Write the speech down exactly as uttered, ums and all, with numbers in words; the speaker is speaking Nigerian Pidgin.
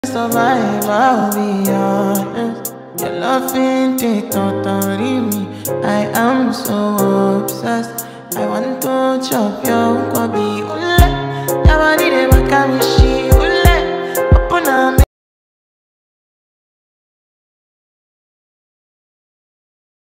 Survive, I'll be honest. Your love ain't it, totally me. I am so obsessed. I want to chop your kwabi. Ule, your body dey make me